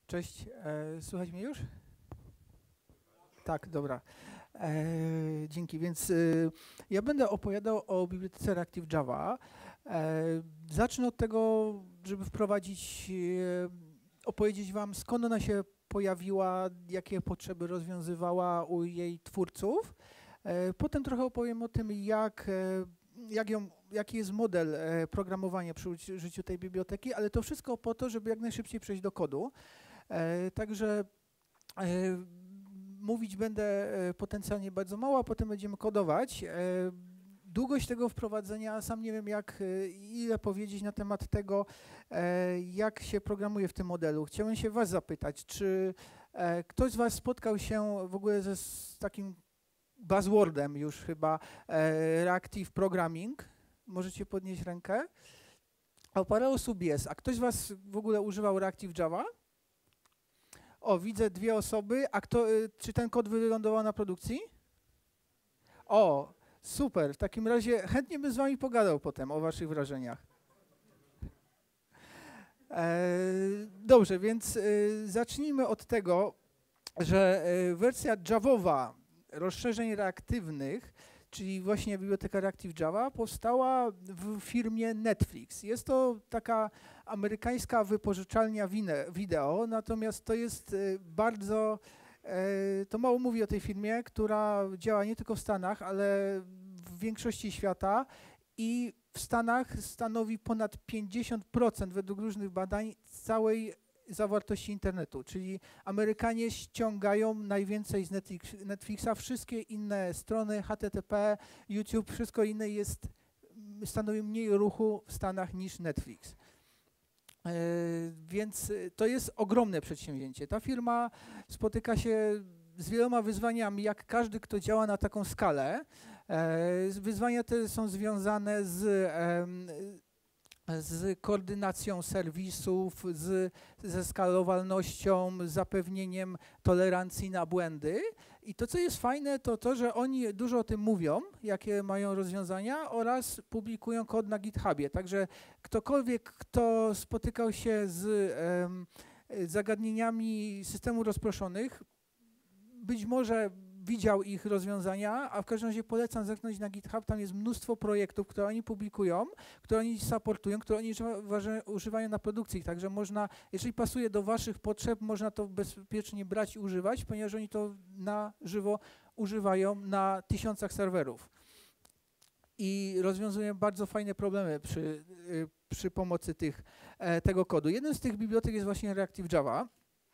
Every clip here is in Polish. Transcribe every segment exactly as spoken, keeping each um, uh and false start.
Cześć, e, słychać mnie już? Tak, dobra. E, dzięki, więc e, ja będę opowiadał o bibliotece Reactive Java. E, zacznę od tego, żeby wprowadzić, e, opowiedzieć wam, skąd ona się pojawiła, jakie potrzeby rozwiązywała u jej twórców. E, potem trochę opowiem o tym, jak, e, jak ją, jaki jest model e, programowania przy użyciu tej biblioteki, ale to wszystko po to, żeby jak najszybciej przejść do kodu. E, także e, mówić będę e, potencjalnie bardzo mało, a potem będziemy kodować. E, długość tego wprowadzenia, sam nie wiem jak, e, ile powiedzieć na temat tego, e, jak się programuje w tym modelu. Chciałem się was zapytać, czy e, ktoś z was spotkał się w ogóle ze z takim buzzwordem już chyba e, Reactive Programming? Możecie podnieść rękę. O, parę osób jest. A ktoś z was w ogóle używał Reactive Java? O, widzę dwie osoby. A kto, y, czy ten kod wylądował na produkcji? O, super. W takim razie chętnie bym z wami pogadał potem o waszych wrażeniach. E, dobrze, więc y, zacznijmy od tego, że y, wersja javowa rozszerzeń reaktywnych, czyli właśnie biblioteka Reactive Java, powstała w firmie Netflix. Jest to taka amerykańska wypożyczalnia wideo, natomiast to jest y, bardzo, y, to mało mówi o tej firmie, która działa nie tylko w Stanach, ale w większości świata i w Stanach stanowi ponad pięćdziesiąt procent według różnych badań całej zawartości internetu, czyli Amerykanie ściągają najwięcej z Netflix, Netflixa, wszystkie inne strony, H T T P, YouTube, wszystko inne jest, stanowi mniej ruchu w Stanach niż Netflix. Yy, więc to jest ogromne przedsięwzięcie. Ta firma spotyka się z wieloma wyzwaniami, jak każdy, kto działa na taką skalę. Yy, wyzwania te są związane z yy, z koordynacją serwisów, z, ze skalowalnością, z zapewnieniem tolerancji na błędy. I to, co jest fajne, to to, że oni dużo o tym mówią, jakie mają rozwiązania oraz publikują kod na GitHubie. Także ktokolwiek, kto spotykał się z um, zagadnieniami systemów rozproszonych, być może widział ich rozwiązania, a w każdym razie polecam zerknąć na GitHub, tam jest mnóstwo projektów, które oni publikują, które oni supportują, które oni używają na produkcji, także można, jeżeli pasuje do waszych potrzeb, można to bezpiecznie brać i używać, ponieważ oni to na żywo używają na tysiącach serwerów i rozwiązują bardzo fajne problemy przy, przy pomocy tych, tego kodu. Jedną z tych bibliotek jest właśnie Reactive Java,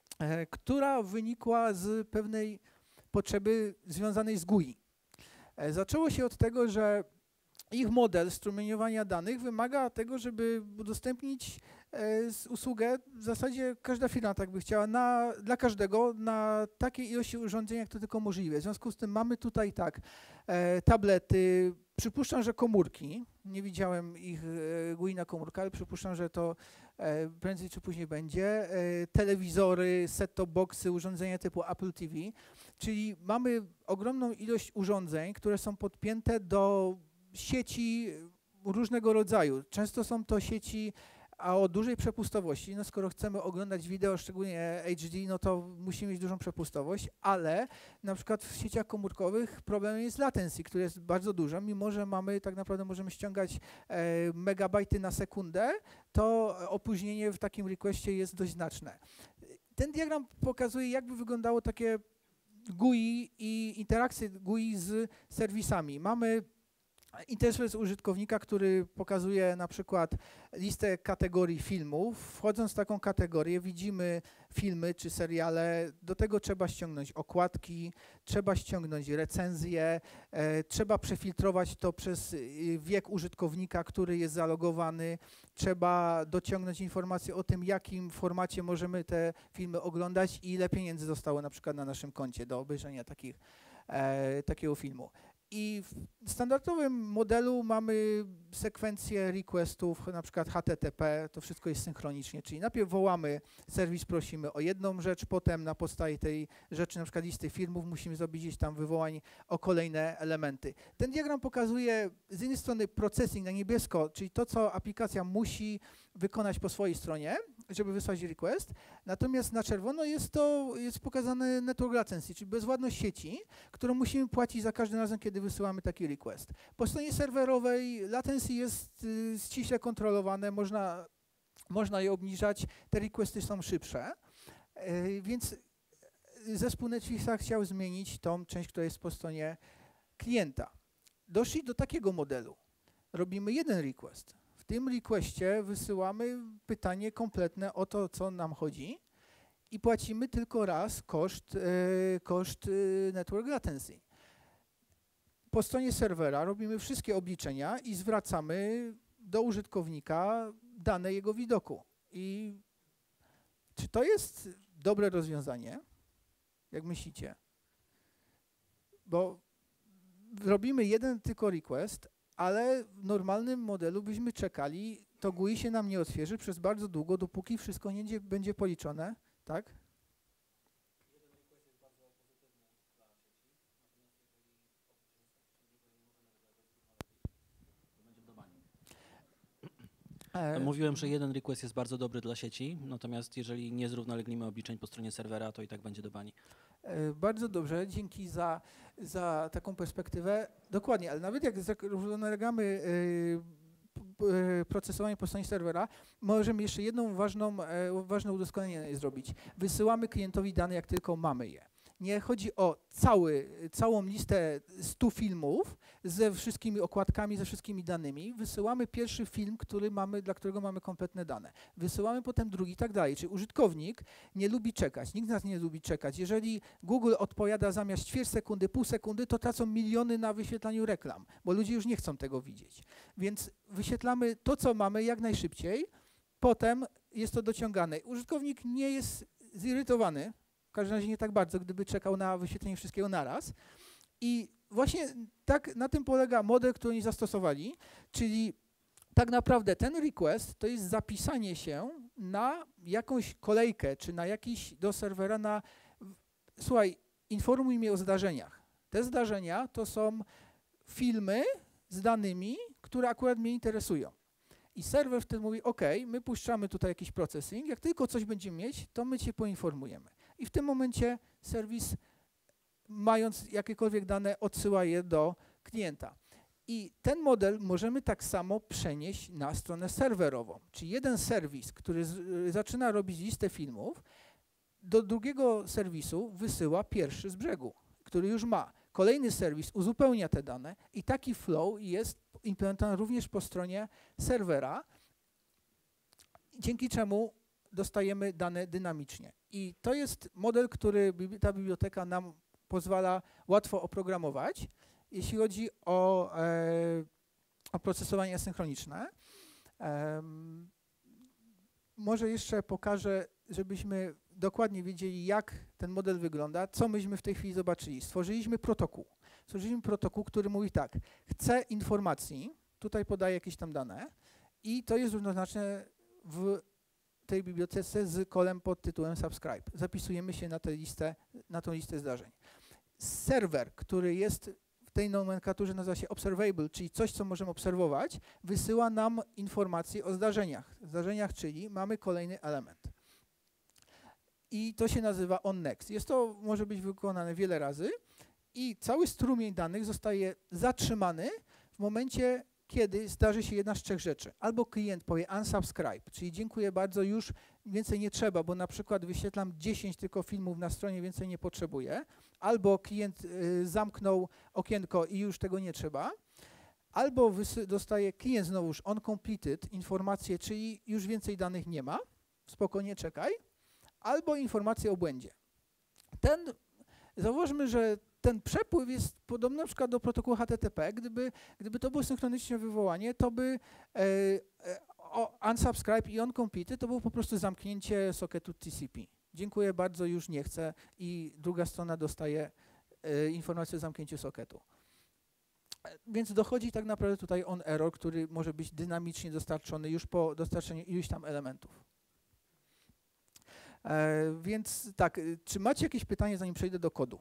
która wynikła z pewnej potrzeby związanej z G U I. E, zaczęło się od tego, że ich model strumieniowania danych wymaga tego, żeby udostępnić e, usługę, w zasadzie każda firma tak by chciała, na, dla każdego na takiej ilości urządzeń, jak to tylko możliwe. W związku z tym mamy tutaj tak, e, tablety, przypuszczam, że komórki, nie widziałem ich e, G U I na komórkę, ale przypuszczam, że to e, prędzej czy później będzie, e, telewizory, set-top boxy, urządzenia typu Apple T V, czyli mamy ogromną ilość urządzeń, które są podpięte do sieci różnego rodzaju. Często są to sieci a o dużej przepustowości. No skoro chcemy oglądać wideo, szczególnie H D, no to musimy mieć dużą przepustowość, ale na przykład w sieciach komórkowych problemem jest latency, który jest bardzo duży. Mimo że mamy, tak naprawdę możemy ściągać e, megabajty na sekundę, to opóźnienie w takim requestie jest dość znaczne. Ten diagram pokazuje, jakby wyglądało takie G U I i interakcje G U I z serwisami. Mamy interfejs użytkownika, który pokazuje na przykład listę kategorii filmów. Wchodząc w taką kategorię widzimy filmy czy seriale. Do tego trzeba ściągnąć okładki, trzeba ściągnąć recenzje, e, trzeba przefiltrować to przez wiek użytkownika, który jest zalogowany. Trzeba dociągnąć informacje o tym, w jakim formacie możemy te filmy oglądać i ile pieniędzy zostało na przykład na naszym koncie do obejrzenia takich, e, takiego filmu. I w standardowym modelu mamy sekwencję requestów, na przykład H T T P, to wszystko jest synchronicznie, czyli najpierw wołamy serwis, prosimy o jedną rzecz, potem na podstawie tej rzeczy, na przykład listy filmów, musimy zrobić gdzieś tam wywołań o kolejne elementy. Ten diagram pokazuje z jednej strony processing na niebiesko, czyli to, co aplikacja musi wykonać po swojej stronie, żeby wysłać request. Natomiast na czerwono jest to jest pokazane network latency, czyli bezwładność sieci, którą musimy płacić za każdym razem, kiedy wysyłamy taki request. Po stronie serwerowej latency jest y, ściśle kontrolowane, można, można je obniżać, te requesty są szybsze, y, więc zespół Netflixa chciał zmienić tą część, która jest po stronie klienta. Doszli do takiego modelu. Robimy jeden request. W tym requestie wysyłamy pytanie kompletne o to, co nam chodzi i płacimy tylko raz koszt, e, koszt e, network latency. Po stronie serwera robimy wszystkie obliczenia i zwracamy do użytkownika dane jego widoku. I czy to jest dobre rozwiązanie? Jak myślicie? Bo robimy jeden tylko request, ale w normalnym modelu byśmy czekali, to G U I się nam nie otwierzy przez bardzo długo, dopóki wszystko nie będzie policzone, tak? Mówiłem, że jeden request jest bardzo dobry dla sieci, natomiast jeżeli nie zrównoleglimy obliczeń po stronie serwera, to i tak będzie do bani. Bardzo dobrze, dzięki za, za taką perspektywę. Dokładnie, ale nawet jak zrównolegamy procesowanie po stronie serwera, możemy jeszcze jedną ważną, ważne udoskonalenie zrobić. Wysyłamy klientowi dane, jak tylko mamy je. Nie chodzi o cały, całą listę stu filmów ze wszystkimi okładkami, ze wszystkimi danymi. Wysyłamy pierwszy film, który mamy, dla którego mamy kompletne dane. Wysyłamy potem drugi i tak dalej. Czyli użytkownik nie lubi czekać. Nikt z nas nie lubi czekać. Jeżeli Google odpowiada zamiast ćwierć sekundy, pół sekundy, to tracą miliony na wyświetlaniu reklam, bo ludzie już nie chcą tego widzieć. Więc wyświetlamy to, co mamy jak najszybciej. Potem jest to dociągane. Użytkownik nie jest zirytowany, w każdym razie nie tak bardzo, gdyby czekał na wyświetlenie wszystkiego naraz. I właśnie tak na tym polega model, który oni zastosowali, czyli tak naprawdę ten request to jest zapisanie się na jakąś kolejkę, czy na jakiś do serwera na słuchaj, informuj mnie o zdarzeniach. Te zdarzenia to są filmy z danymi, które akurat mnie interesują. I serwer wtedy mówi, OK, my puszczamy tutaj jakiś processing, jak tylko coś będziemy mieć, to my cię poinformujemy. I w tym momencie serwis, mając jakiekolwiek dane, odsyła je do klienta. I ten model możemy tak samo przenieść na stronę serwerową. Czyli jeden serwis, który z, zaczyna robić listę filmów, do drugiego serwisu wysyła pierwszy z brzegu, który już ma. Kolejny serwis uzupełnia te dane i taki flow jest implementowany również po stronie serwera, dzięki czemu dostajemy dane dynamicznie. I to jest model, który ta biblioteka nam pozwala łatwo oprogramować, jeśli chodzi o, e, o procesowanie asynchroniczne. E, może jeszcze pokażę, żebyśmy dokładnie wiedzieli, jak ten model wygląda, co myśmy w tej chwili zobaczyli. Stworzyliśmy protokół. Stworzyliśmy protokół, który mówi tak, chcę informacji, tutaj podaję jakieś tam dane i to jest równoznaczne w tej bibliotece z kolem pod tytułem subscribe. Zapisujemy się na tę listę, na tą listę zdarzeń. Serwer, który jest w tej nomenklaturze, nazywa się observable, czyli coś, co możemy obserwować, wysyła nam informacje o zdarzeniach. Zdarzeniach, czyli mamy kolejny element. I to się nazywa onNext. Jest to, może być wykonane wiele razy i cały strumień danych zostaje zatrzymany w momencie, kiedy zdarzy się jedna z trzech rzeczy. Albo klient powie unsubscribe, czyli dziękuję bardzo, już więcej nie trzeba, bo na przykład wyświetlam dziesięć tylko filmów na stronie, więcej nie potrzebuję. Albo klient y, zamknął okienko i już tego nie trzeba. Albo dostaje klient znowuż uncompleted informację, czyli już więcej danych nie ma, spokojnie czekaj. Albo informację o błędzie. Ten, zauważmy, że ten przepływ jest podobny na przykład do protokołu H T T P. Gdyby, gdyby to było synchroniczne wywołanie, to by e, e, o, unsubscribe i uncompleted to było po prostu zamknięcie socketu T C P. Dziękuję bardzo, już nie chcę i druga strona dostaje e, informację o zamknięciu socketu. E, więc dochodzi tak naprawdę tutaj on error, który może być dynamicznie dostarczony już po dostarczeniu iluś tam elementów. E, więc tak, czy macie jakieś pytanie, zanim przejdę do kodu?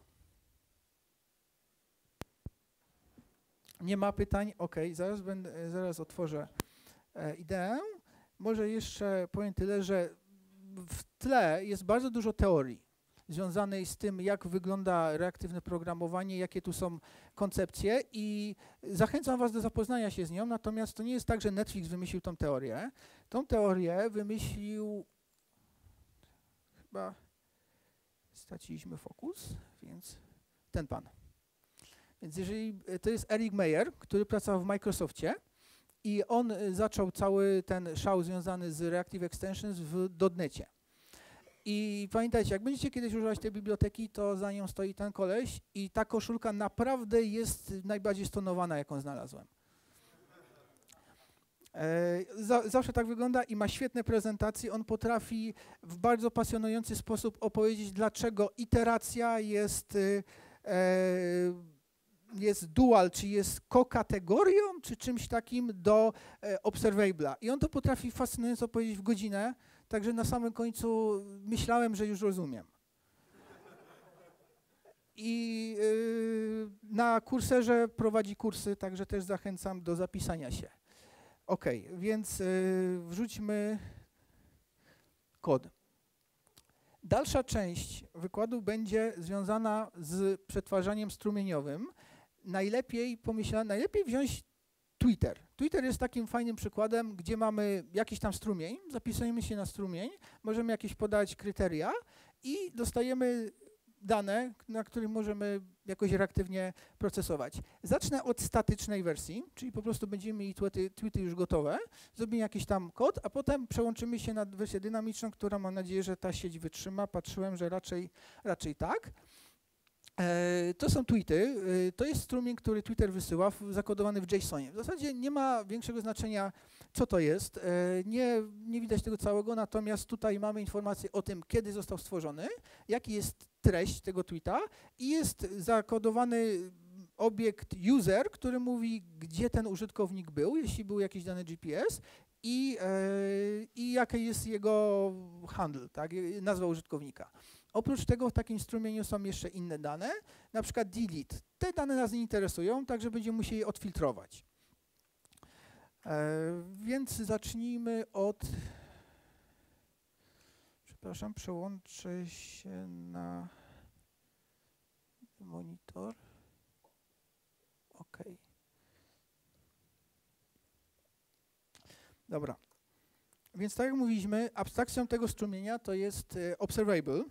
Nie ma pytań? OK, zaraz, będę, zaraz otworzę e, ideę może jeszcze powiem tyle, że w tle jest bardzo dużo teorii związanej z tym, jak wygląda reaktywne programowanie, jakie tu są koncepcje i zachęcam was do zapoznania się z nią, natomiast to nie jest tak, że Netflix wymyślił tą teorię. Tą teorię wymyślił chyba straciliśmy fokus, więc ten pan. Więc jeżeli to jest Eric Meyer, który pracował w Microsoftie i on zaczął cały ten szał związany z Reactive Extensions w dotnecie. I pamiętajcie, jak będziecie kiedyś używać tej biblioteki, to za nią stoi ten koleś i ta koszulka naprawdę jest najbardziej stonowana, jaką znalazłem. E, za, zawsze tak wygląda i ma świetne prezentacje. On potrafi w bardzo pasjonujący sposób opowiedzieć, dlaczego iteracja jest, e, jest dual, czy jest kokategorią, czy czymś takim do e, observable'a. I on to potrafi fascynująco opowiedzieć w godzinę, także na samym końcu myślałem, że już rozumiem. I yy, na Kurserze prowadzi kursy, także też zachęcam do zapisania się. OK, więc yy, wrzućmy kod. Dalsza część wykładu będzie związana z przetwarzaniem strumieniowym. Najlepiej pomyślałem, najlepiej wziąć Twitter. Twitter jest takim fajnym przykładem, gdzie mamy jakiś tam strumień, zapisujemy się na strumień, możemy jakieś podać kryteria i dostajemy dane, na których możemy jakoś reaktywnie procesować. Zacznę od statycznej wersji, czyli po prostu będziemy mieli tweety, tweety już gotowe, zrobimy jakiś tam kod, a potem przełączymy się na wersję dynamiczną, która mam nadzieję, że ta sieć wytrzyma. Patrzyłem, że raczej, raczej tak. E, to są tweety. E, to jest strumień, który Twitter wysyła, w, zakodowany w JSONie. W zasadzie nie ma większego znaczenia, co to jest. E, nie, nie widać tego całego, natomiast tutaj mamy informację o tym, kiedy został stworzony, jaki jest treść tego tweeta i jest zakodowany obiekt user, który mówi, gdzie ten użytkownik był, jeśli był jakiś dany G P S i, e, i jaki jest jego handle, tak, nazwa użytkownika. Oprócz tego w takim strumieniu są jeszcze inne dane, na przykład delete. Te dane nas nie interesują, także będziemy musieli je odfiltrować. E, więc zacznijmy od... Przepraszam, przełączę się na monitor. OK. Dobra. Więc tak jak mówiliśmy, abstrakcją tego strumienia to jest e, observable.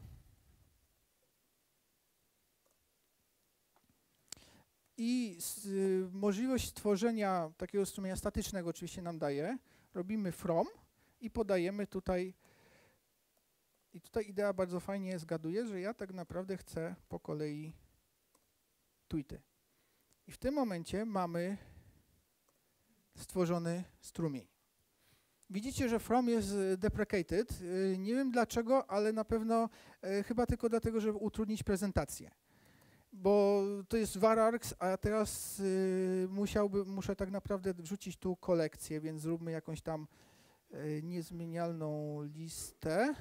I z, y, możliwość stworzenia takiego strumienia statycznego oczywiście nam daje. Robimy from i podajemy tutaj. I tutaj idea bardzo fajnie zgaduje, że ja tak naprawdę chcę po kolei tweety. I w tym momencie mamy stworzony strumień. Widzicie, że from jest deprecated. Y, nie wiem dlaczego, ale na pewno y, chyba tylko dlatego, żeby utrudnić prezentację. Bo to jest varargs, a teraz y, musiałby, muszę tak naprawdę wrzucić tu kolekcję, więc zróbmy jakąś tam y, niezmienialną listę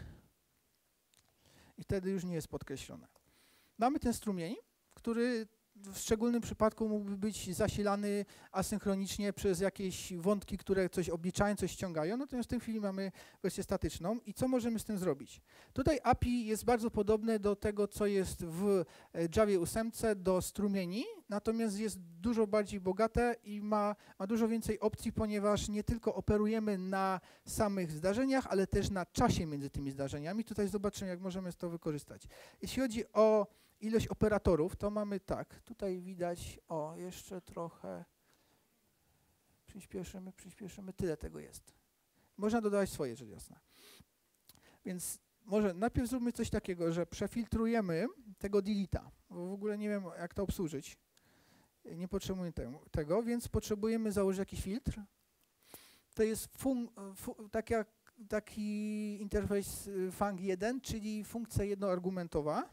i wtedy już nie jest podkreślone. Mamy ten strumień, który w szczególnym przypadku mógłby być zasilany asynchronicznie przez jakieś wątki, które coś obliczają, coś ściągają, natomiast w tej chwili mamy wersję statyczną. I co możemy z tym zrobić? Tutaj A P I jest bardzo podobne do tego, co jest w Javie osiem, do strumieni, natomiast jest dużo bardziej bogate i ma, ma dużo więcej opcji, ponieważ nie tylko operujemy na samych zdarzeniach, ale też na czasie między tymi zdarzeniami. Tutaj zobaczymy, jak możemy to wykorzystać. Jeśli chodzi o ilość operatorów, to mamy tak, tutaj widać, o, jeszcze trochę przyspieszymy, przyspieszymy, tyle tego jest. Można dodawać swoje, rzecz jasna. Więc może najpierw zróbmy coś takiego, że przefiltrujemy tego delete'a, bo w ogóle nie wiem, jak to obsłużyć. Nie potrzebuję te, tego, więc potrzebujemy założyć jakiś filtr. To jest fun, fu, tak jak, taki interfejs func jeden, czyli funkcja jednoargumentowa.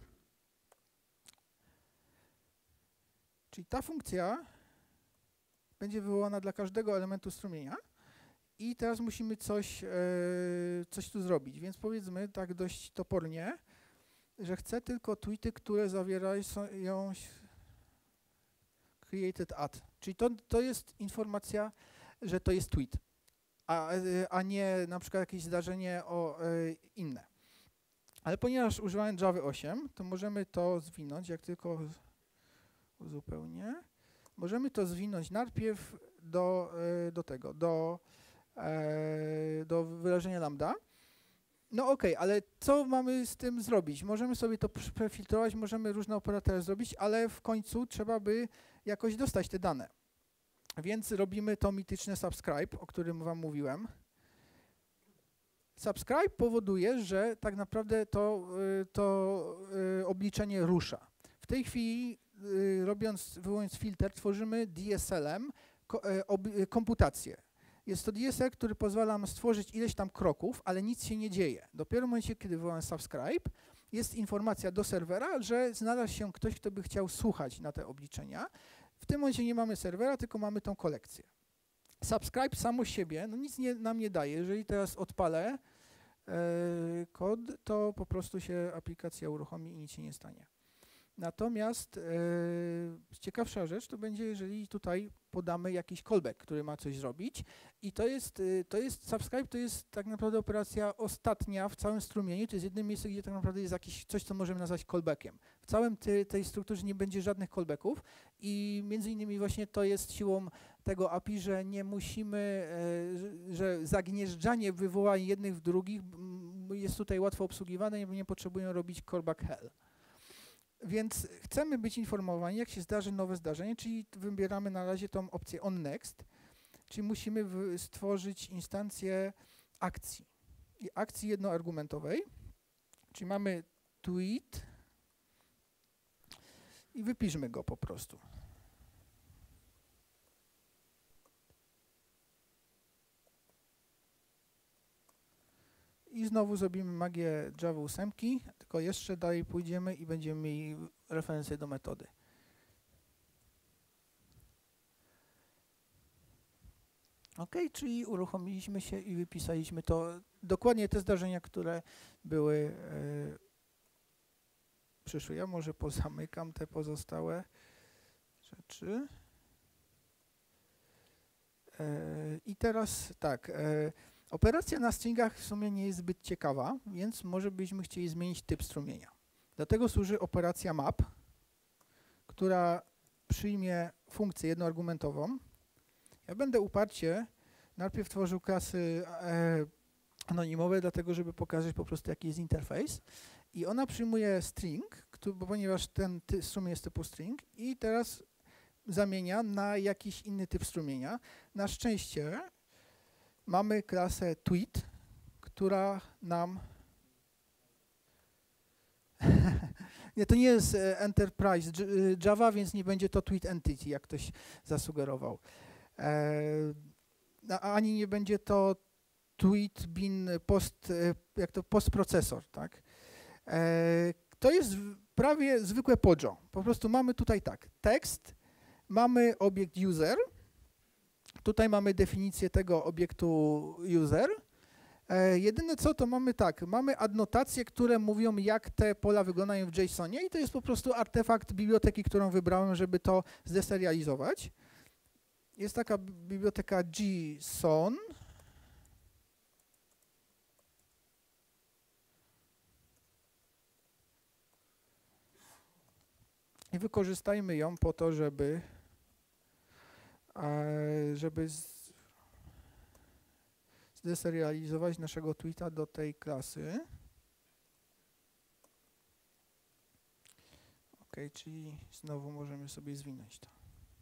Czyli ta funkcja będzie wywołana dla każdego elementu strumienia i teraz musimy coś, e, coś tu zrobić. Więc powiedzmy tak dość topornie, że chcę tylko tweety, które zawierają created at. Czyli to, to jest informacja, że to jest tweet. a, a nie na przykład jakieś zdarzenie o, y, inne. Ale ponieważ używałem Java osiem, to możemy to zwinąć, jak tylko uzupełnię, możemy to zwinąć najpierw do, y, do tego, do, y, do wyrażenia lambda. No okej, okay, ale co mamy z tym zrobić? Możemy sobie to przefiltrować, możemy różne operatory zrobić, ale w końcu trzeba by jakoś dostać te dane. Więc robimy to mityczne subscribe, o którym wam mówiłem. Subscribe powoduje, że tak naprawdę to, to obliczenie rusza. W tej chwili, robiąc, wywołując filtr, tworzymy D S L-em komputację. Jest to D S L, który pozwala nam stworzyć ileś tam kroków, ale nic się nie dzieje. Dopiero w momencie, kiedy wywołam subscribe, jest informacja do serwera, że znalazł się ktoś, kto by chciał słuchać na te obliczenia. W tym momencie nie mamy serwera, tylko mamy tą kolekcję. Subscribe samo z siebie no nic nie, nam nie daje. Jeżeli teraz odpalę e, kod, to po prostu się aplikacja uruchomi i nic się nie stanie. Natomiast e, ciekawsza rzecz to będzie, jeżeli tutaj podamy jakiś callback, który ma coś zrobić i to jest, to jest subscribe, to jest tak naprawdę operacja ostatnia w całym strumieniu, to jest jedyne miejsce, gdzie tak naprawdę jest jakieś coś, co możemy nazwać callbackiem. W całym ty, tej strukturze nie będzie żadnych callbacków i między innymi właśnie to jest siłą tego A P I, że nie musimy, e, że zagnieżdżanie wywołań jednych w drugich jest tutaj łatwo obsługiwane i nie potrzebują robić callback hell. Więc chcemy być informowani, jak się zdarzy nowe zdarzenie, czyli wybieramy na razie tą opcję on next, czyli musimy stworzyć instancję akcji. I akcji jednoargumentowej, czyli mamy tweet i wypiszmy go po prostu. I znowu zrobimy magię Java osiem, tylko jeszcze dalej pójdziemy i będziemy mieli referencję do metody. OK, czyli uruchomiliśmy się i wypisaliśmy to, dokładnie te zdarzenia, które były, e, przyszły. Ja może pozamykam te pozostałe rzeczy. E, I teraz tak. E, Operacja na stringach w sumie nie jest zbyt ciekawa, więc może byśmy chcieli zmienić typ strumienia. Dlatego służy operacja map, która przyjmie funkcję jednoargumentową. Ja będę uparcie najpierw tworzył klasy e, anonimowe, dlatego żeby pokazać po prostu, jaki jest interfejs. I ona przyjmuje string, który, bo ponieważ ten ty, strumień jest typu string i teraz zamienia na jakiś inny typ strumienia. Na szczęście mamy klasę tweet, która nam... nie, to nie jest Enterprise Java, więc nie będzie to tweet entity, jak ktoś zasugerował. E, ani nie będzie to tweet bin post, jak to postprocesor, tak? E, to jest prawie zwykłe P O J O. Po prostu mamy tutaj tak, tekst, mamy obiekt user, tutaj mamy definicję tego obiektu user. E, jedyne co, to mamy tak, mamy adnotacje, które mówią, jak te pola wyglądają w JSONie i to jest po prostu artefakt biblioteki, którą wybrałem, żeby to zdeserializować. Jest taka biblioteka JSON. I wykorzystajmy ją po to, żeby żeby zdeserializować naszego tweeta do tej klasy. OK, czyli znowu możemy sobie zwinąć to.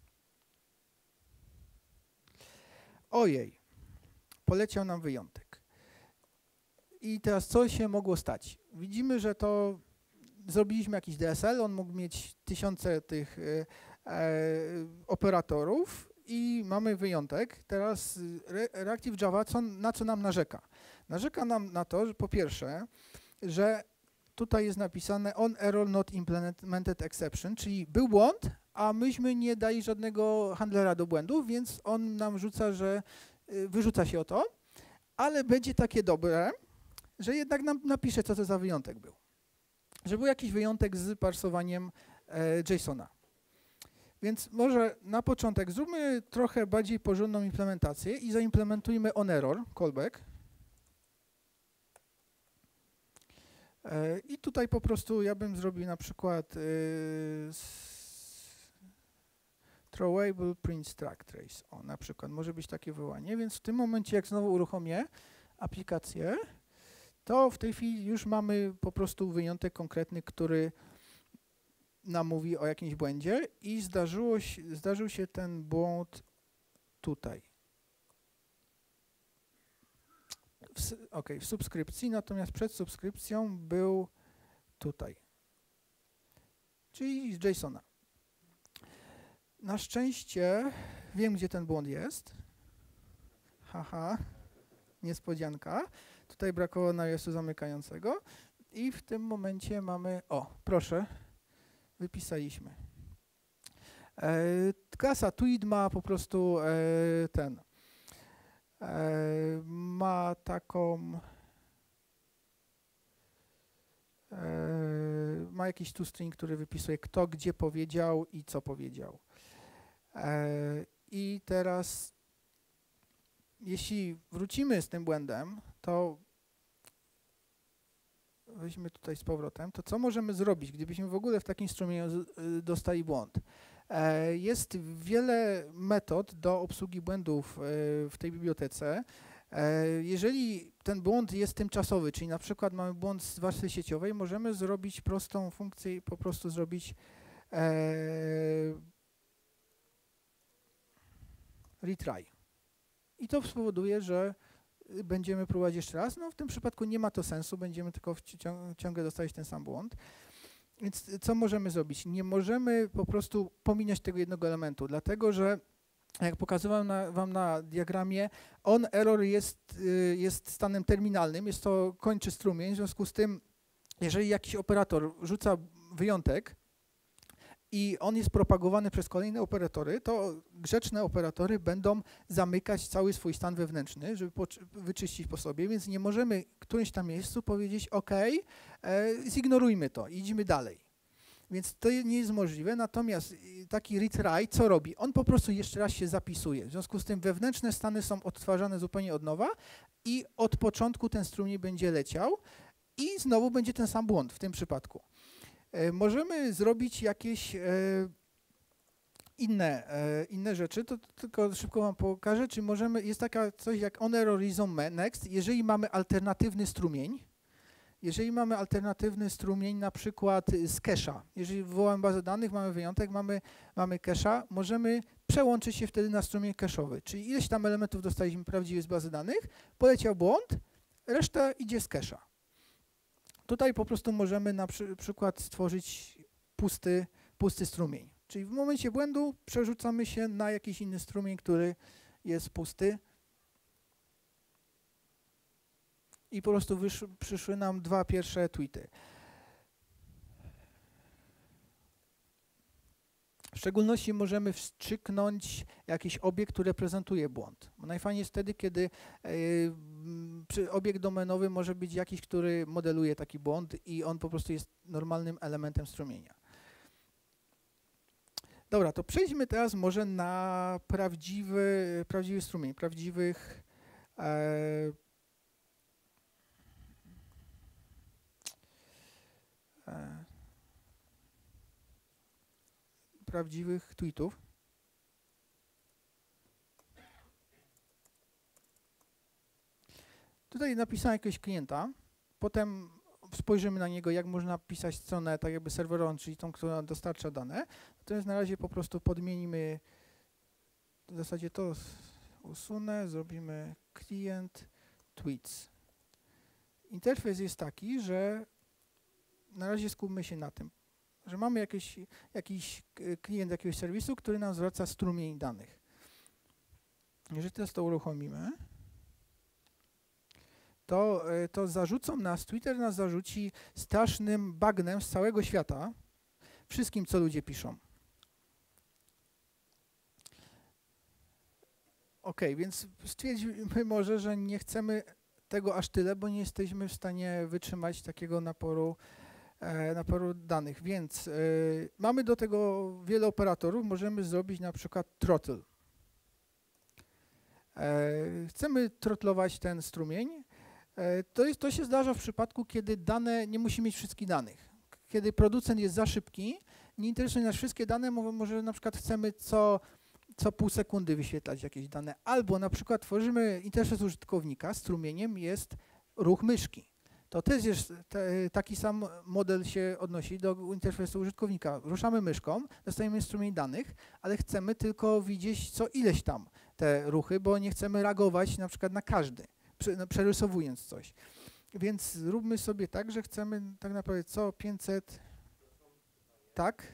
Ojej, poleciał nam wyjątek. I teraz co się mogło stać? Widzimy, że to zrobiliśmy jakiś D S L, on mógł mieć tysiące tych e, e, operatorów i mamy wyjątek. Teraz Re Reactive Java, co, na co nam narzeka? Narzeka nam na to, że po pierwsze, że tutaj jest napisane on error not implemented exception, czyli był błąd, a myśmy nie dali żadnego handlera do błędów, więc on nam rzuca, że y, wyrzuca się o to, ale będzie takie dobre, że jednak nam napisze, co to za wyjątek był. Że był jakiś wyjątek z parsowaniem e, JSON-a. Więc może na początek zróbmy trochę bardziej porządną implementację i zaimplementujmy onError, callback. I tutaj po prostu ja bym zrobił na przykład yy, throwable print struct trace. O, na przykład może być takie wołanie, więc w tym momencie jak znowu uruchomię aplikację, to w tej chwili już mamy po prostu wyjątek konkretny, który nam mówi o jakimś błędzie i zdarzyło się, zdarzył się ten błąd tutaj. W, ok, w subskrypcji, natomiast przed subskrypcją był tutaj, czyli z JSON-a. Na szczęście wiem, gdzie ten błąd jest. Haha, niespodzianka. Tutaj brakowało nawiasu zamykającego i w tym momencie mamy, o, proszę, wypisaliśmy. E, klasa tweet ma po prostu e, ten, e, ma taką, e, ma jakiś toString, który wypisuje kto, gdzie powiedział i co powiedział. E, I teraz, jeśli wrócimy z tym błędem, to weźmy tutaj z powrotem, to co możemy zrobić, gdybyśmy w ogóle w takim strumieniu dostali błąd? E, jest wiele metod do obsługi błędów e, w tej bibliotece. E, jeżeli ten błąd jest tymczasowy, czyli na przykład mamy błąd z warstwy sieciowej, możemy zrobić prostą funkcję i po prostu zrobić e, retry. I to spowoduje, że będziemy próbować jeszcze raz. No w tym przypadku nie ma to sensu, będziemy tylko ciągle dostać ten sam błąd. Więc co możemy zrobić? Nie możemy po prostu pominąć tego jednego elementu, dlatego że jak pokazywałem na, wam na diagramie, onError jest, jest stanem terminalnym, jest to kończy strumień, w związku z tym, jeżeli jakiś operator rzuca wyjątek, i on jest propagowany przez kolejne operatory, to grzeczne operatory będą zamykać cały swój stan wewnętrzny, żeby wyczyścić po sobie, więc nie możemy w którymś tam miejscu powiedzieć OK, e, zignorujmy to, idziemy dalej. Więc to nie jest możliwe, natomiast taki retry co robi? On po prostu jeszcze raz się zapisuje. W związku z tym wewnętrzne stany są odtwarzane zupełnie od nowa i od początku ten strumień będzie leciał i znowu będzie ten sam błąd w tym przypadku. Możemy zrobić jakieś e, inne, e, inne rzeczy, to tylko szybko wam pokażę, czy możemy, jest taka coś jak onError resume next, jeżeli mamy alternatywny strumień, jeżeli mamy alternatywny strumień na przykład z cache'a, jeżeli wywołamy bazę danych, mamy wyjątek, mamy, mamy cache'a, możemy przełączyć się wtedy na strumień cache'owy, czyli ileś tam elementów dostaliśmy prawdziwie z bazy danych, poleciał błąd, reszta idzie z cache'a. Tutaj po prostu możemy na przy, przykład stworzyć pusty, pusty strumień. Czyli w momencie błędu przerzucamy się na jakiś inny strumień, który jest pusty. I po prostu wysz, przyszły nam dwa pierwsze tweety. W szczególności możemy wstrzyknąć jakiś obiekt, który reprezentuje błąd. Bo najfajniej jest wtedy, kiedy yy, obiekt domenowy może być jakiś, który modeluje taki błąd i on po prostu jest normalnym elementem strumienia. Dobra, to przejdźmy teraz może na prawdziwy, prawdziwy strumień, prawdziwych e, e, prawdziwych tweetów. Tutaj napisałem jakiegoś klienta, potem spojrzymy na niego, jak można pisać stronę tak jakby serwerową, czyli tą, która dostarcza dane. Natomiast na razie po prostu podmienimy, w zasadzie to usunę, zrobimy client tweets. Interfejs jest taki, że na razie skupmy się na tym, że mamy jakiś, jakiś klient jakiegoś serwisu, który nam zwraca strumień danych. Jeżeli teraz to uruchomimy, to, to zarzucą nas, Twitter nas zarzuci strasznym bagnem z całego świata, wszystkim, co ludzie piszą. Ok, więc stwierdzimy może, że nie chcemy tego aż tyle, bo nie jesteśmy w stanie wytrzymać takiego naporu e, na paru danych, więc e, mamy do tego wiele operatorów, możemy zrobić na przykład throttle. E, chcemy throttlować ten strumień. E, to, jest, to się zdarza w przypadku, kiedy dane, nie musi mieć wszystkich danych. Kiedy producent jest za szybki, nie interesuje nas wszystkie dane, może, może na przykład chcemy co, co pół sekundy wyświetlać jakieś dane, albo na przykład tworzymy interfejs użytkownika, strumieniem jest ruch myszki. To też jest te, taki sam model się odnosi do interfejsu użytkownika. Ruszamy myszką, dostajemy strumień danych, ale chcemy tylko widzieć co ileś tam te ruchy, bo nie chcemy reagować na przykład na każdy, no, przerysowując coś. Więc zróbmy sobie tak, że chcemy tak naprawdę co pięćset, tak?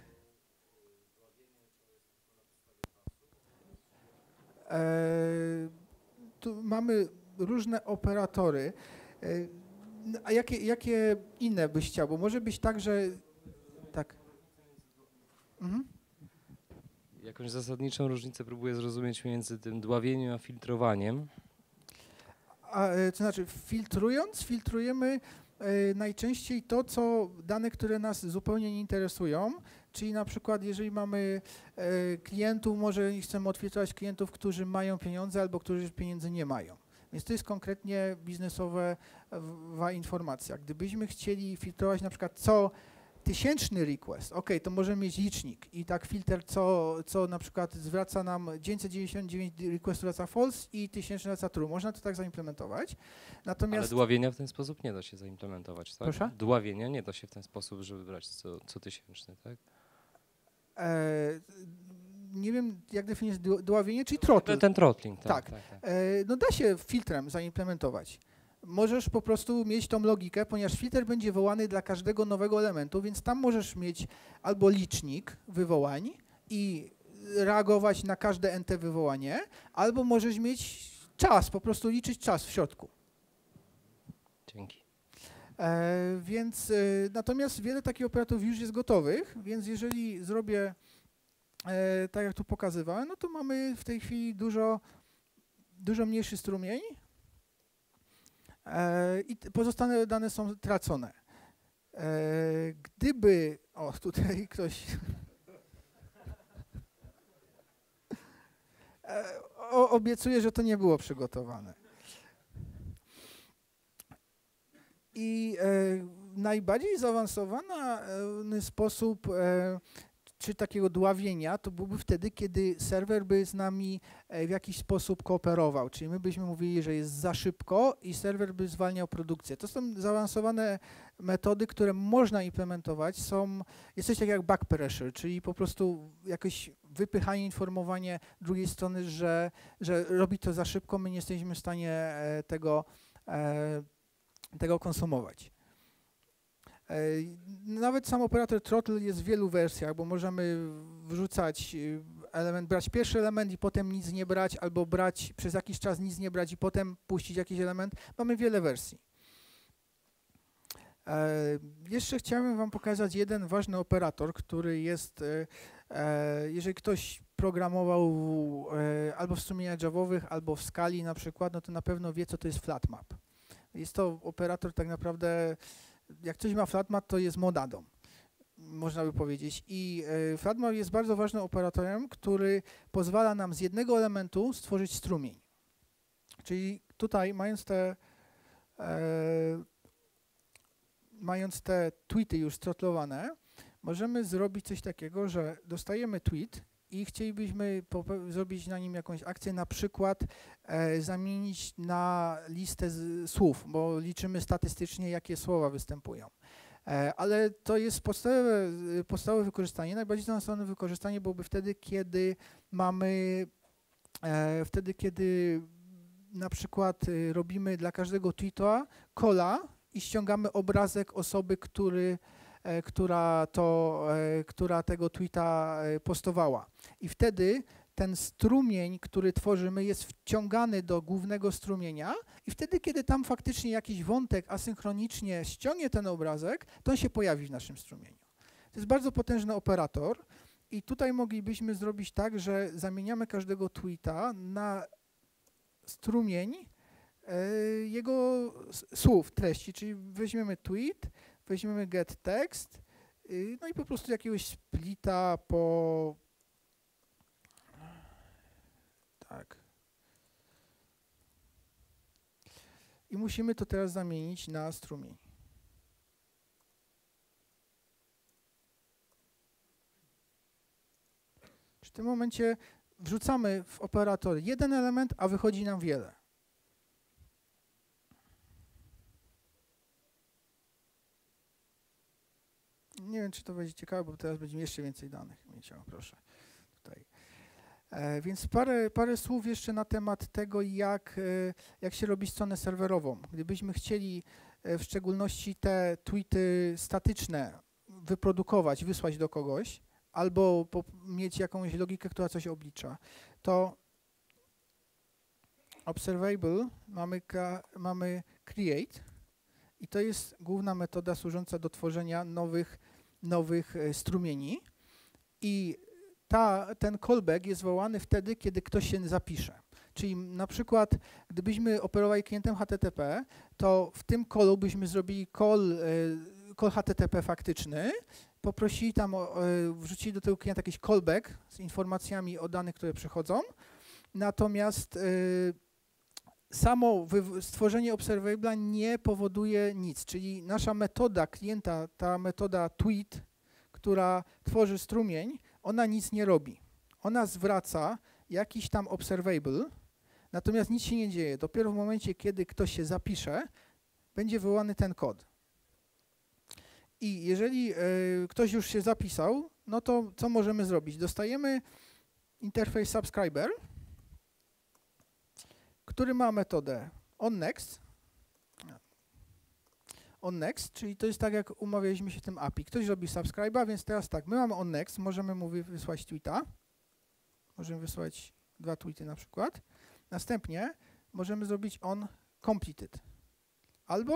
Eee, tu mamy różne operatory. Eee, a jakie, jakie inne byś chciał? Bo może być tak, że... Tak. Mhm. Jakąś zasadniczą różnicę próbuję zrozumieć między tym dławieniem a filtrowaniem. A, to znaczy filtrując, filtrujemy e, najczęściej to, co dane, które nas zupełnie nie interesują, czyli na przykład jeżeli mamy e, klientów, może chcemy odfiltrować klientów, którzy mają pieniądze albo którzy pieniędzy nie mają. Więc to jest konkretnie biznesowa informacja. Gdybyśmy chcieli filtrować na przykład co tysięczny request, ok, to możemy mieć licznik i tak filtr, co, co na przykład zwraca nam dziewięćset dziewięćdziesiąt dziewięć request zwraca false i tysięczny zwraca true. Można to tak zaimplementować. Natomiast Ale dławienia w ten sposób nie da się zaimplementować, tak? Proszę? Dławienia nie da się w ten sposób, żeby brać co, co tysięczny, tak? E, nie wiem, jak definiujesz dławienie, czyli throttle. Ten, ten throttling, tak. Tak. tak, tak. E, no da się filtrem zaimplementować. Możesz po prostu mieć tą logikę, ponieważ filtr będzie wołany dla każdego nowego elementu, więc tam możesz mieć albo licznik wywołań i reagować na każde N T wywołanie, albo możesz mieć czas, po prostu liczyć czas w środku. Dzięki. E, więc e, natomiast wiele takich operatorów już jest gotowych, więc jeżeli zrobię e, tak jak tu pokazywałem, no to mamy w tej chwili dużo, dużo mniejszy strumień. E, I pozostałe dane są tracone. E, gdyby... O, tutaj ktoś... e, o, obiecuję, że to nie było przygotowane. I e, najbardziej zaawansowany sposób e, czy takiego dławienia, to byłby wtedy, kiedy serwer by z nami w jakiś sposób kooperował, czyli my byśmy mówili, że jest za szybko i serwer by zwalniał produkcję. To są zaawansowane metody, które można implementować. Są, jest coś takiego jak back pressure, czyli po prostu jakieś wypychanie, informowanie drugiej strony, że, że robi to za szybko, my nie jesteśmy w stanie tego, tego konsumować. Nawet sam operator throttle jest w wielu wersjach, bo możemy wrzucać element, brać pierwszy element i potem nic nie brać, albo brać przez jakiś czas nic nie brać i potem puścić jakiś element. Mamy wiele wersji. E, jeszcze chciałem wam pokazać jeden ważny operator, który jest, e, jeżeli ktoś programował e, albo w strumieniach javowych, albo w skali na przykład, no to na pewno wie, co to jest flatmap. Jest to operator tak naprawdę, jak coś ma flatmap, to jest monadą, można by powiedzieć. I e, flatmap jest bardzo ważnym operatorem, który pozwala nam z jednego elementu stworzyć strumień. Czyli tutaj, mając te, e, mając te tweety już throttlowane, możemy zrobić coś takiego, że dostajemy tweet i chcielibyśmy zrobić na nim jakąś akcję, na przykład e, zamienić na listę z, słów, bo liczymy statystycznie, jakie słowa występują. E, ale to jest podstawowe, podstawowe wykorzystanie. Najbardziej zaawansowane wykorzystanie byłoby wtedy, kiedy mamy, e, wtedy, kiedy na przykład y, robimy dla każdego tweeta calla i ściągamy obrazek osoby, który E, która, to, e, która tego tweeta e, postowała. I wtedy ten strumień, który tworzymy, jest wciągany do głównego strumienia i wtedy, kiedy tam faktycznie jakiś wątek asynchronicznie ściągnie ten obrazek, to on się pojawi w naszym strumieniu. To jest bardzo potężny operator i tutaj moglibyśmy zrobić tak, że zamieniamy każdego tweeta na strumień e, jego słów, treści, czyli weźmiemy tweet, weźmiemy get text, yy, no i po prostu jakiegoś splita po... Tak. I musimy to teraz zamienić na strumień. W tym momencie wrzucamy w operator jeden element, a wychodzi nam wiele. Nie wiem, czy to będzie ciekawe, bo teraz będziemy jeszcze więcej danych mieć. O, proszę. Tutaj. E, więc parę, parę słów jeszcze na temat tego, jak, e, jak się robi stronę serwerową. Gdybyśmy chcieli e, w szczególności te tweety statyczne wyprodukować, wysłać do kogoś, albo po, mieć jakąś logikę, która coś oblicza, to observable mamy, mamy create i to jest główna metoda służąca do tworzenia nowych, nowych e, strumieni i ta, ten callback jest wołany wtedy, kiedy ktoś się zapisze. Czyli na przykład, gdybyśmy operowali klientem H T T P, to w tym callu byśmy zrobili call, e, call H T T P faktyczny, poprosili tam, o, e, wrzucili do tego klienta jakiś callback z informacjami o danych, które przychodzą, natomiast e, samo stworzenie observable'a nie powoduje nic, czyli nasza metoda klienta, ta metoda tweet, która tworzy strumień, ona nic nie robi. Ona zwraca jakiś tam observable, natomiast nic się nie dzieje. Dopiero w momencie, kiedy ktoś się zapisze, będzie wywołany ten kod. I jeżeli y, ktoś już się zapisał, no to co możemy zrobić? Dostajemy interfejs subscriber, który ma metodę onNext, onNext, czyli to jest tak, jak umawialiśmy się w tym A P I. Ktoś robi subscribe'a, więc teraz tak, my mamy onNext, możemy mu wysłać tweeta, możemy wysłać dwa tweety na przykład. Następnie możemy zrobić on completed albo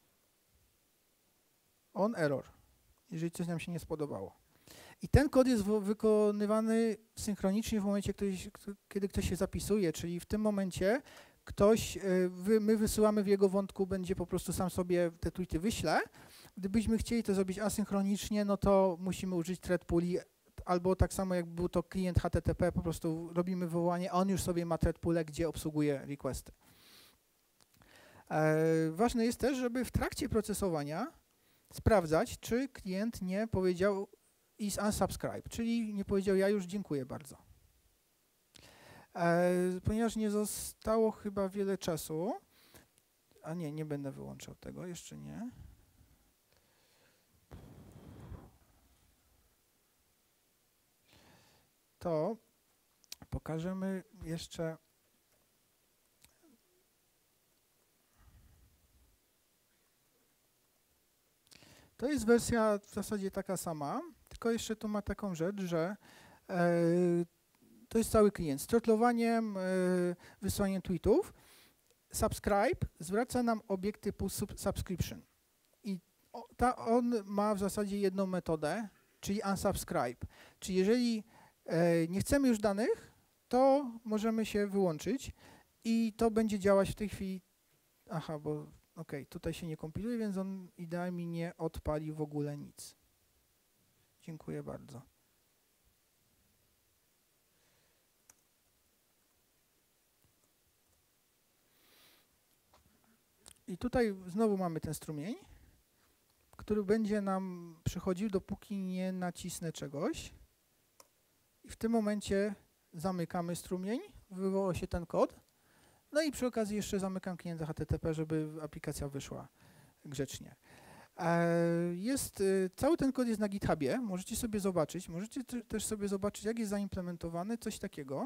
on error, jeżeli coś nam się nie spodobało. I ten kod jest wykonywany synchronicznie w momencie, ktoś, kiedy ktoś się zapisuje, czyli w tym momencie ktoś, my wysyłamy w jego wątku, będzie po prostu sam sobie te tweety wyśle. Gdybyśmy chcieli to zrobić asynchronicznie, no to musimy użyć thread pooli, albo tak samo jak był to klient H T T P, po prostu robimy wywołanie, a on już sobie ma thread poolę, gdzie obsługuje requesty. E, ważne jest też, żeby w trakcie procesowania sprawdzać, czy klient nie powiedział is unsubscribe, czyli nie powiedział ja już dziękuję bardzo. E, ponieważ nie zostało chyba wiele czasu, a nie, nie będę wyłączał tego, jeszcze nie. To pokażemy jeszcze to jest wersja w zasadzie taka sama, tylko jeszcze tu ma taką rzecz, że e, to jest cały klient z throttlowaniem, e, wysłaniem tweetów. Subscribe zwraca nam obiekt typu sub subscription i o, ta, on ma w zasadzie jedną metodę, czyli unsubscribe. Czyli jeżeli e, nie chcemy już danych, to możemy się wyłączyć i to będzie działać w tej chwili. Aha, bo ok, tutaj się nie kompiluje, więc on idealnie nie odpali w ogóle nic. Dziękuję bardzo. I tutaj znowu mamy ten strumień, który będzie nam przychodził, dopóki nie nacisnę czegoś. I w tym momencie zamykamy strumień, wywołał się ten kod. No i przy okazji jeszcze zamykam klienta H T T P, żeby aplikacja wyszła grzecznie. Jest, cały ten kod jest na GitHubie, możecie sobie zobaczyć, możecie też sobie zobaczyć, jak jest zaimplementowany, coś takiego.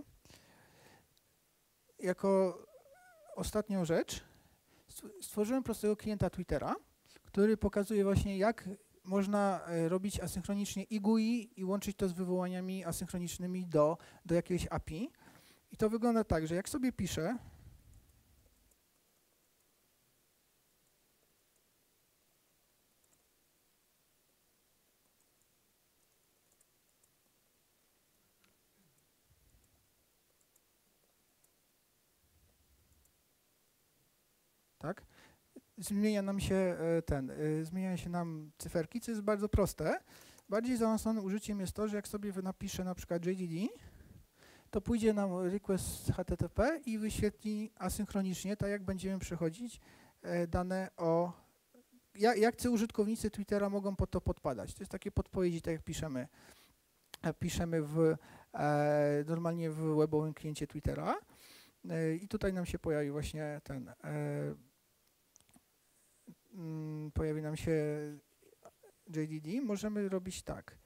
Jako ostatnią rzecz stworzyłem prostego klienta Twittera, który pokazuje właśnie, jak można robić asynchronicznie i G U I i łączyć to z wywołaniami asynchronicznymi do, do jakiegoś A P I. I to wygląda tak, że jak sobie piszę, tak? zmienia nam się e, ten, e, zmieniają się nam cyferki, co jest bardzo proste. Bardziej zaawansowanym użyciem jest to, że jak sobie napiszę na przykład J D D, to pójdzie nam request H T T P i wyświetli asynchronicznie, tak jak będziemy przechodzić e, dane o, jak, jak ci użytkownicy Twittera mogą pod to podpadać. To jest takie podpowiedzi, tak jak piszemy, e, piszemy w, e, normalnie w webowym kliencie Twittera. E, I tutaj nam się pojawi właśnie ten, e, mm, pojawi nam się J D D. Możemy robić tak.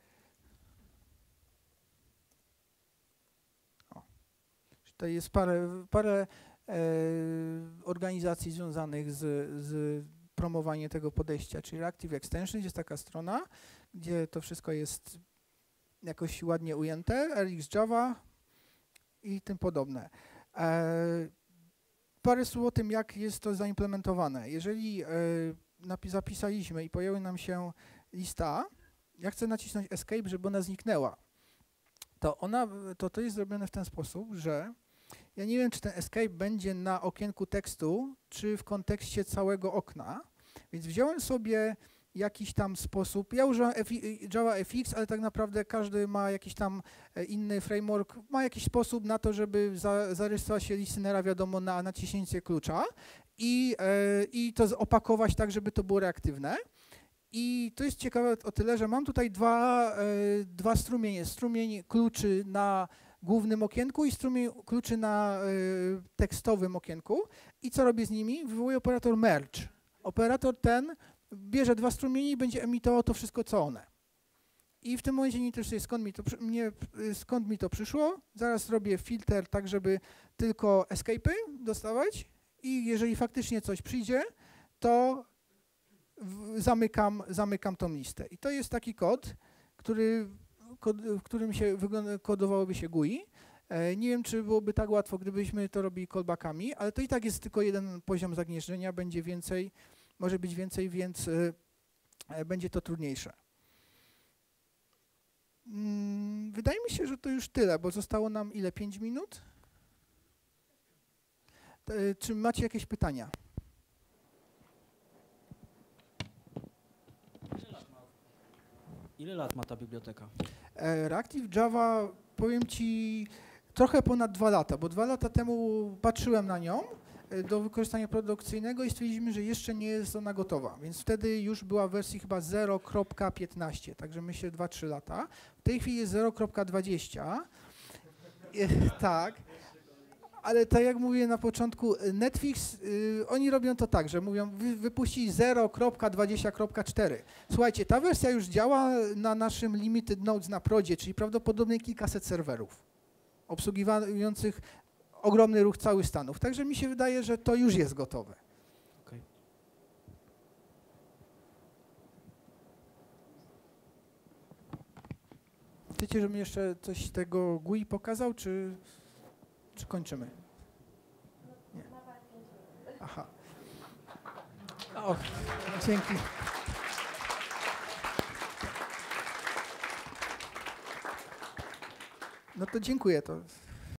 Tutaj jest parę, parę e, organizacji związanych z, z promowaniem tego podejścia, czyli Reactive Extensions jest taka strona, gdzie to wszystko jest jakoś ładnie ujęte, R X Java i tym podobne. E, parę słów o tym, jak jest to zaimplementowane. Jeżeli e, zapisaliśmy i pojawi nam się lista, ja chcę nacisnąć Escape, żeby ona zniknęła. To, ona, to, to jest zrobione w ten sposób, że ja nie wiem, czy ten escape będzie na okienku tekstu, czy w kontekście całego okna, więc wziąłem sobie jakiś tam sposób, ja używam Java F X, ale tak naprawdę każdy ma jakiś tam inny framework, ma jakiś sposób na to, żeby za, zarysować się listenera, wiadomo, na naciśnięcie klucza i, e, i to opakować tak, żeby to było reaktywne. I to jest ciekawe o tyle, że mam tutaj dwa, e, dwa strumienie, strumień kluczy na głównym okienku i strumień kluczy na y, tekstowym okienku. I co robię z nimi? Wywołuję operator merge. Operator ten bierze dwa strumienie i będzie emitował to wszystko, co one. I w tym momencie nie interesuje, skąd mi to, mnie, skąd mi to przyszło. Zaraz robię filtr tak, żeby tylko escape'y dostawać i jeżeli faktycznie coś przyjdzie, to w, zamykam, zamykam tą listę. I to jest taki kod, który w którym się kodowałoby się G U I. E, nie wiem, czy byłoby tak łatwo, gdybyśmy to robili callbackami, ale to i tak jest tylko jeden poziom zagnieżdżenia, będzie więcej, może być więcej, więc e, będzie to trudniejsze. Mm, wydaje mi się, że to już tyle, bo zostało nam ile? pięć minut? E, czy macie jakieś pytania? Ile lat ma ta biblioteka? Reactive Java, powiem Ci, trochę ponad dwa lata, bo dwa lata temu patrzyłem na nią do wykorzystania produkcyjnego i stwierdziliśmy, że jeszcze nie jest ona gotowa, więc wtedy już była w wersji chyba zero kropka piętnaście, także myślę dwa trzy lata. W tej chwili jest zero kropka dwadzieścia. Tak. Ale tak jak mówiłem na początku, Netflix, y, oni robią to tak, że mówią, wy, wypuścić zero kropka dwadzieścia kropka cztery. Słuchajcie, ta wersja już działa na naszym Limited Nodes na prodzie, czyli prawdopodobnie kilkaset serwerów obsługujących ogromny ruch całych Stanów. Także mi się wydaje, że to już jest gotowe. Okay. Chcecie, żebym jeszcze coś z tego G U I pokazał, czy... Czy kończymy? Nie. Aha. O, dzięki. No to dziękuję. To